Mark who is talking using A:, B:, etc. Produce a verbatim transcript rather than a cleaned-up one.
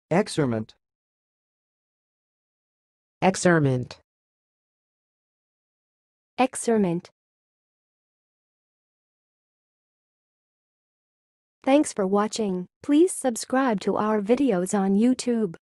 A: exrement,
B: exrement,
C: exrement. Thanks for watching. Please subscribe to our videos on YouTube.